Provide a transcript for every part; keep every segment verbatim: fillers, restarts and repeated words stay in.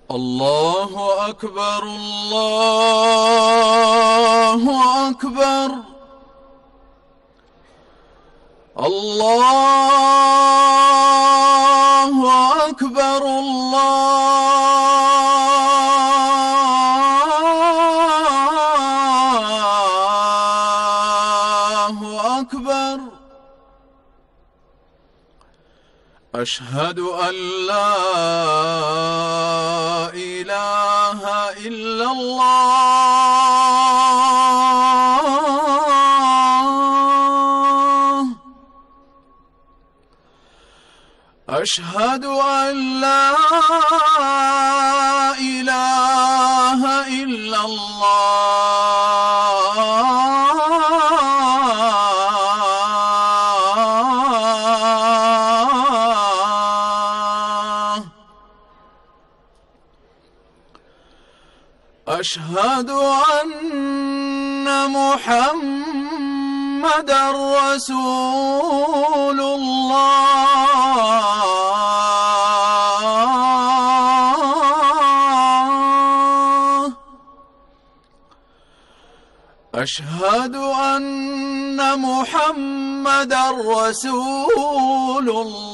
الله أكبر الله أكبر الله أكبر الله أكبر. أشهد أن لا إله إلا الله. أشهد أن لا إله إلا الله. أشهد أن محمدًا رسول الله. أشهد أن محمدًا رسول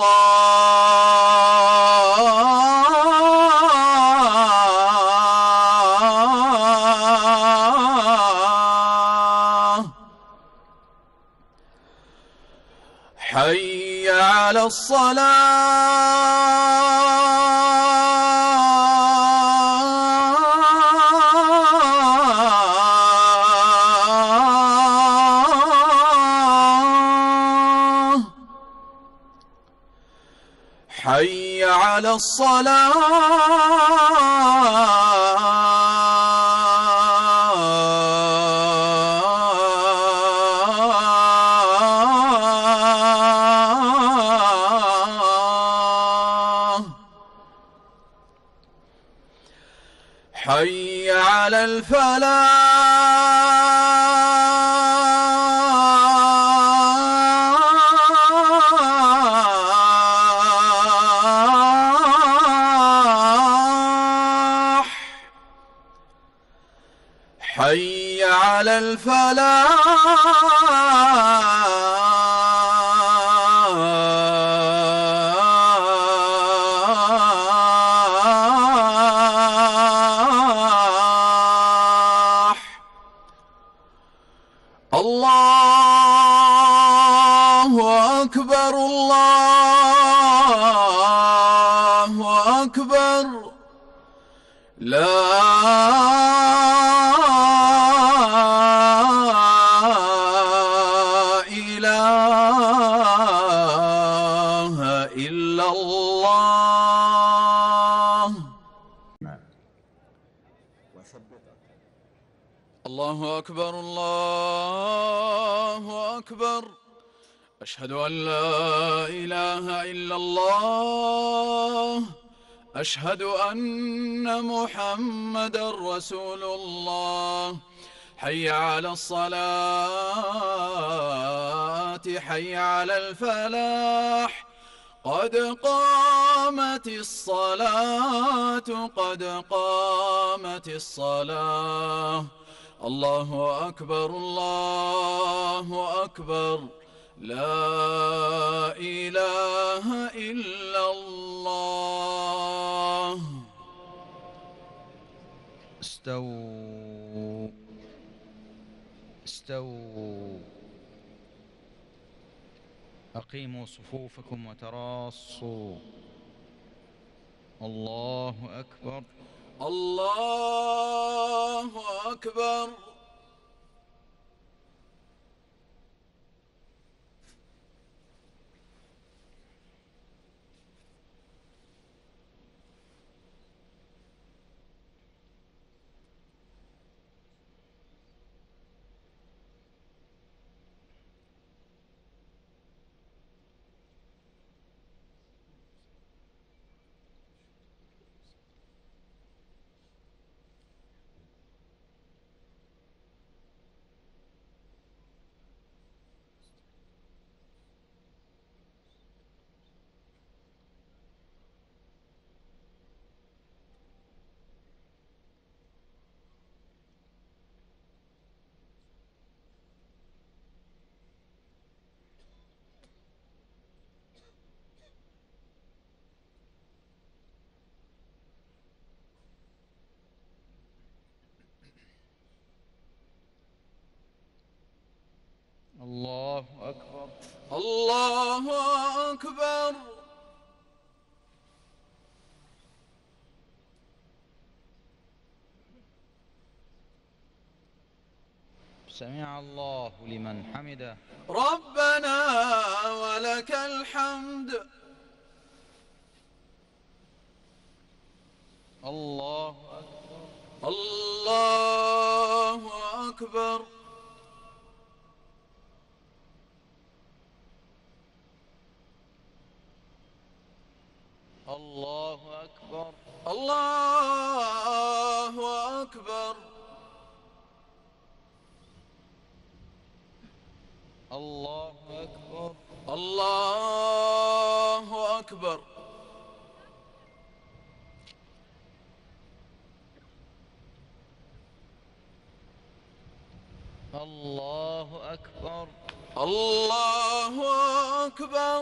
الله. حي على الصلاة. حي على الصلاة. حي على الفلاح. حي على الفلاح. الله أكبر الله أكبر. لا إله إلا الله. الله أكبر الله أكبر. أشهد أن لا إله إلا الله. أشهد أن محمدًا رسول الله. حي على الصلاة. حي على الفلاح. قد قامت الصلاة قد قامت الصلاة. الله أكبر الله أكبر. لا إله إلا الله. استووا استووا. أقيموا صفوفكم وتراصوا. الله أكبر الله أكبر. الله أكبر. الله أكبر. سمع الله لمن حمده. ربنا ولك الحمد. الله أكبر. الله أكبر. الله أكبر. الله أكبر. الله أكبر. الله أكبر. الله أكبر. الله أكبر.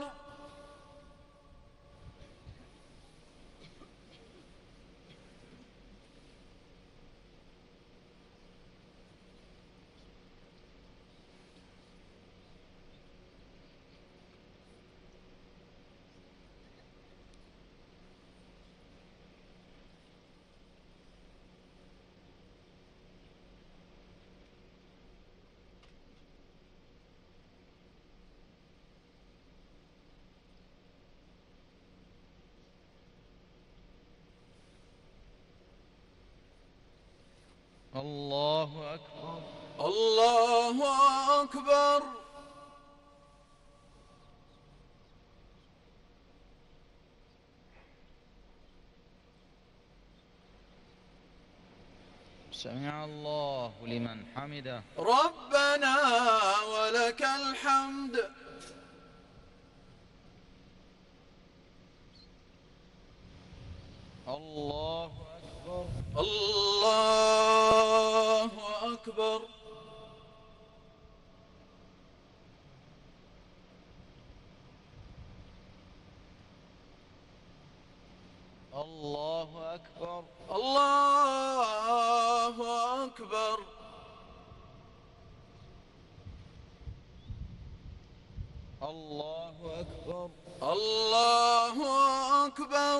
الله أكبر. الله أكبر. سمع الله لمن حمده. ربنا ولك الحمد. الله أكبر. الله أكبر. الله أكبر. الله أكبر. الله أكبر. الله أكبر.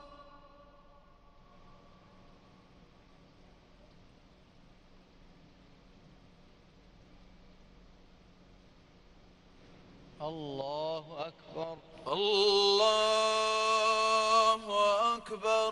الله أكبر. الله أكبر.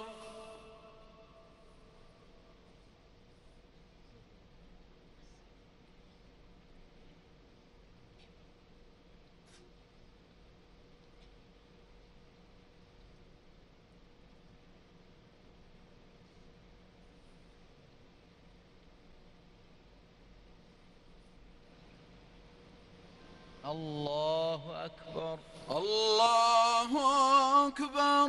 الله أكبر. الله أكبر.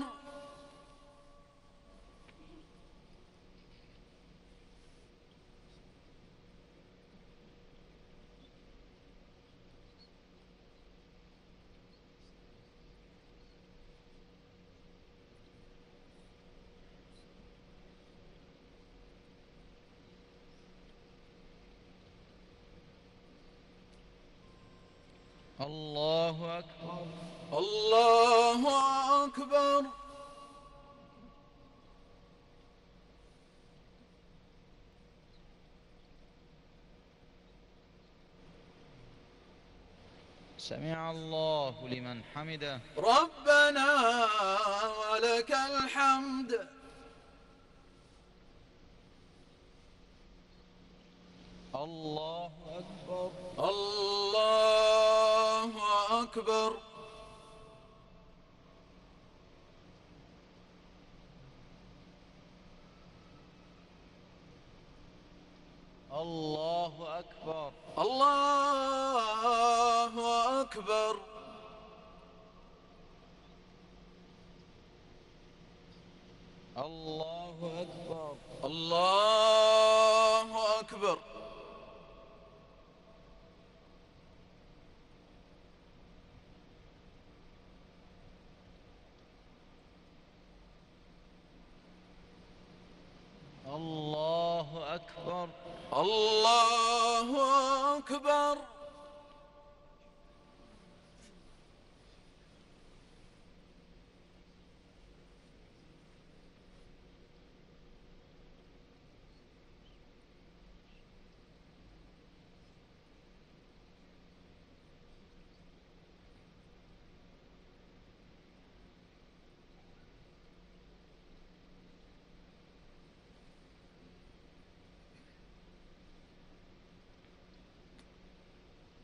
الله أكبر. الله أكبر. سمع الله لمن حمده. ربنا ولك الحمد. الله أكبر. الله أكبر. الله أكبر. الله أكبر. الله أكبر. الله أكبر. الله أكبر. الله أكبر.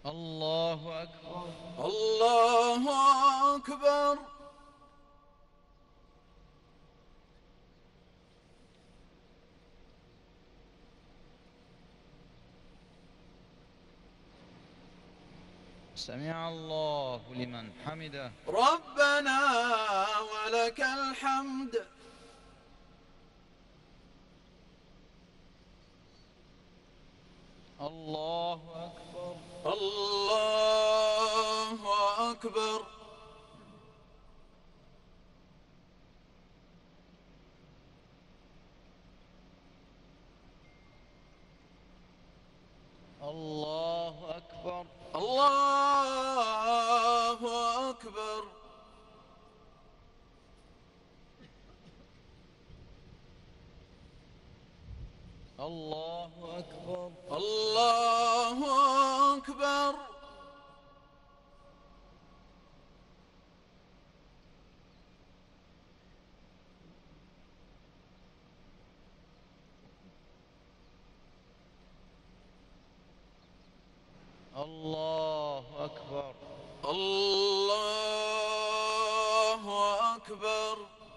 الله أكبر. الله أكبر. سمع الله لمن حمده. ربنا ولك الحمد. الله أكبر. الله أكبر. الله أكبر. الله أكبر. الله أكبر. الله أكبر. الله أكبر. الله أكبر.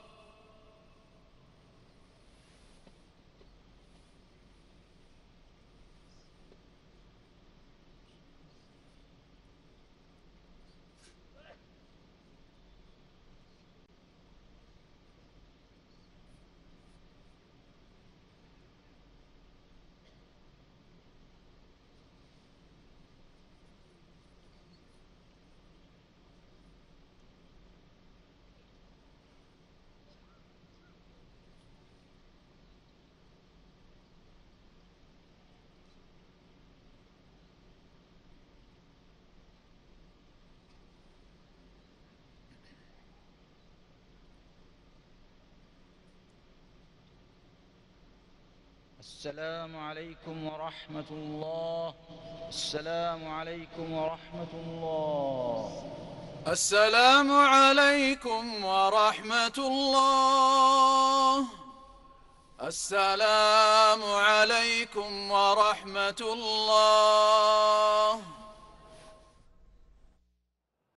السلام عليكم ورحمة الله. السلام عليكم ورحمة الله. السلام عليكم ورحمة الله. السلام عليكم ورحمة الله.